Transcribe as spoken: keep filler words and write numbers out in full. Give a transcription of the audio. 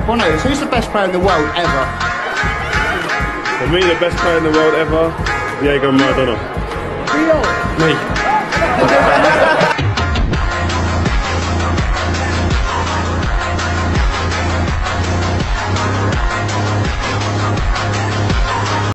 Bono, who's the best player in the world ever? For me, the best player in the world ever, Diego Maradona. Me.